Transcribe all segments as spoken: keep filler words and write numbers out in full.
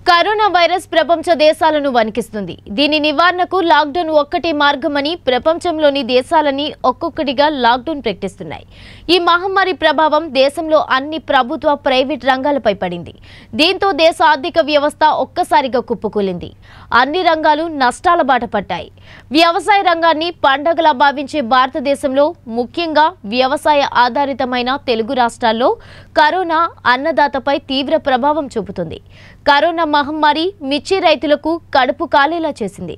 Corona virus ప్రపంచ దేశాలను వణికిస్తుంది. దీని నివారణకు లాక్డౌన్ ఒక్కటే మార్గమని ప్రపంచంలోని దేశాలని ఒక్కొక్కటిగా లాక్డౌన్ ప్రకటిస్తున్నాయి. ఈ మహమ్మారి ప్రభావం దేశంలో అన్ని ప్రభుత్వ, ప్రైవేట్ రంగాలపై పడింది. దీంతో దేశ ఆర్థిక వ్యవస్థ ఒక్కసారిగా కుప్పకూలింది. అన్ని రంగాలు నష్టాల బాట పట్టాయి. వ్యవసాయ రంగాన్ని పండగలా భావించే భారతదేశంలో ముఖ్యంగా వ్యవసాయ ఆధారితమైన తెలుగు రాష్ట్రాల్లో కరోనా అన్నదాతపై తీవ్ర ప్రభావం చూపుతుంది. కరోనా మహమ్మారి మిర్చి రైతులకు కడుపు కాలేలా చేసింది.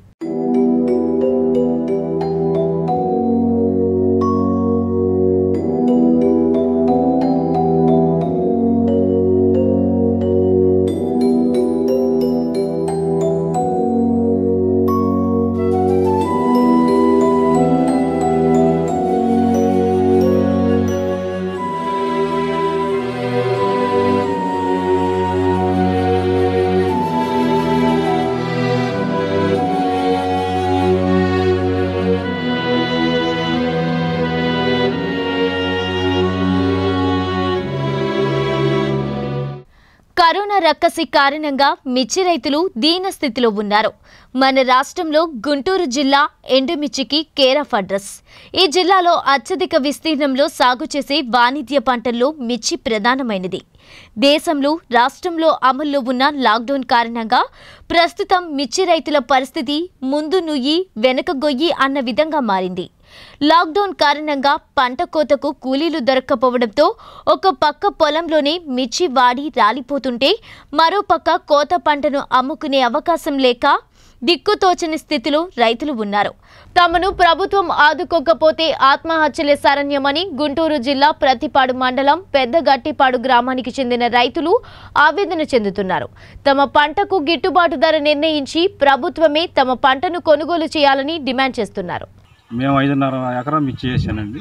కరోనా రక్కసి కారణంగా మిర్చి రైతులు దీన స్థితిలో ఉన్నారు. మన రాష్ట్రంలో గుంటూరు జిల్లా ఎండుమిర్చికి కేర్ ఆఫ్ అడ్రస్. ఈ జిల్లాలో అత్యధిక విస్తీర్ణంలో సాగు చేసే వాణిజ్య పంటల్లో మిర్చి ప్రధానమైనది. దేశంలో రాష్ట్రంలో అమల్లో ఉన్న లాక్డౌన్ కారణంగా ప్రస్తుతం మిర్చి రైతుల పరిస్థితి ముందు నుయ్యి వెనక గొయ్యి అన్న విధంగా మారింది. లాక్డౌన్ కారణంగా పంట కోతకు కూలీలు దొరక్కపోవడంతో ఒక పక్క పొలంలోనే మిర్చి వాడి రాలిపోతుంటే మరో పక్క కోత పంటను అమ్ముకునే అవకాశం లేక దిక్కుతోచని స్థితిలో రైతులు ఉన్నారు. తమను ప్రభుత్వం ఆదుకోకపోతే ఆత్మహత్యలే శరణ్యమని గుంటూరు జిల్లా ప్రతిపాడు మండలం పెద్దగట్టిపాడు గ్రామానికి చెందిన రైతులు ఆవేదన చెందుతున్నారు. తమ పంటకు గిట్టుబాటు ధర నిర్ణయించి ప్రభుత్వమే తమ పంటను కొనుగోలు చేయాలని డిమాండ్ చేస్తున్నారు. మేము ఐదున్నర ఎకరం మిర్చి చేశానండి.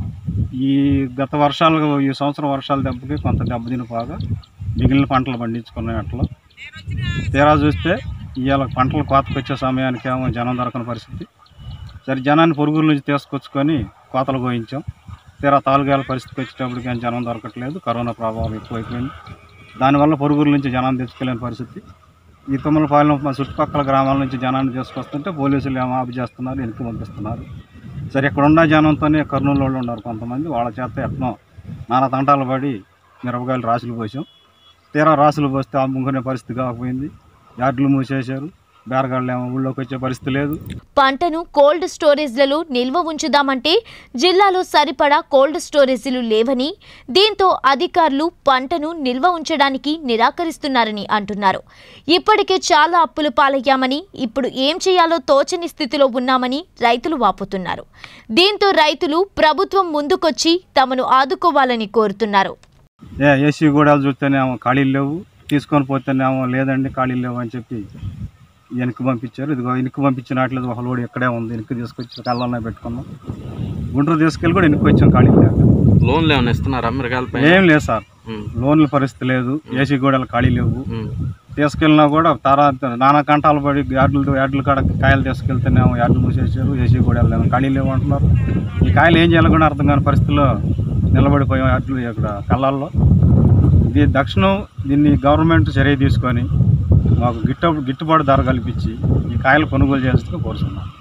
ఈ గత వర్షాలు ఈ సంవత్సరం వర్షాల దెబ్బకి కొంత దెబ్బతిని పోగా మిగిలిన పంటలు పండించుకునే అట్లా తీరా చూస్తే ఇవాళ పంటలు కోతకు వచ్చే సమయానికి ఏమో జనం దొరకని పరిస్థితి. సరే జనాన్ని పొరుగుల నుంచి తీసుకొచ్చుకొని కోతలు కోయించాం. తీరా తాలుగాల పరిస్థితికి వచ్చేటప్పటికి కానీ జనం దొరకట్లేదు. కరోనా ప్రభావం ఎక్కువైపోయింది. దానివల్ల పొరుగుల నుంచి జనాన్ని తెచ్చుకోలేని పరిస్థితి. ఈ తుమ్మలపాలెం మా చుట్టుపక్కల గ్రామాల నుంచి జనాన్ని తీసుకొస్తుంటే పోలీసులు ఏమో ఆపు చేస్తున్నారు, వెనక్కి పంపిస్తున్నారు. సరే ఇక్కడ ఉన్న జనంతోనే కర్నూలు వాళ్ళు ఉన్నారు కొంతమంది. వాళ్ళ చేత ఎట్నో నానా తంటాలు పడి మిరపకాయలు రాసులు పోసాం. తీరా రాసులు పోస్తే అమ్ముకునే పరిస్థితి కాకపోయింది. యార్డులు మూసేశారు. బేరగాళ్ళు ఏమో ఊళ్ళోకి వచ్చే పరిస్థితి లేదు. పంటను కోల్డ్ స్టోరేజ్లలో నిల్వ ఉంచుదామంటే జిల్లాలో సరిపడా కోల్డ్ స్టోరేజీలు లేవని, దీంతో అధికారులు పంటను నిల్వ ఉంచడానికి నిరాకరిస్తున్నారని అంటున్నారు. ఇప్పటికే చాలా అప్పులు పాలయ్యామని, ఇప్పుడు ఏం చేయాలో తోచని స్థితిలో ఉన్నామని రైతులు వాపోతున్నారు. దీంతో రైతులు ప్రభుత్వం ముందుకొచ్చి తమను ఆదుకోవాలని కోరుతున్నారు. ఏసీ గూడాలు చూస్తేనేమో ఖాళీలు లేవు, తీసుకొని పోతేనేమో లేదండి ఖాళీలు లేవు అని చెప్పి వెనక్కి పంపించారు. ఇదిగో వెనక్కి పంపించినట్లేదు. ఒక లోడ్ ఇక్కడే ఉంది. వెనక్కి తీసుకొచ్చి కళ్ళనే పెట్టుకున్నాం. గుంటూరు తీసుకెళ్ళి కూడా వెనక్కి వచ్చాం ఖాళీ లేక. లోన్లు ఏమైనా ఇస్తున్నారా? ఏం లేదు సార్, లోన్ల పరిస్థితి లేదు. ఏసీ గూడాలు ఖాళీ లేవు. తీసుకెళ్ళినా కూడా తర్వాత నానా కంటాలు పడి యార్డులు యార్డుల కాడ కాయలు తీసుకెళ్తేనేమో యార్డులు మూసేసారు. ఏసీ గూడాలు ఏమో ఖాళీ లేవు అంటున్నారు. ఈ కాయలు ఏం చేయాలో కూడా అర్థం కాని పరిస్థితుల్లో నిలబడిపోయాం యార్డులు ఇక్కడ కళ్ళాల్లో. ఇది దక్షిణం దీన్ని గవర్నమెంట్ చర్య తీసుకొని మాకు గిట్టు గిట్టుబాటు ధర కల్పించి ఈ కాయలు కొనుగోలు చేయాల్సిందిగా కోరుతున్నాం.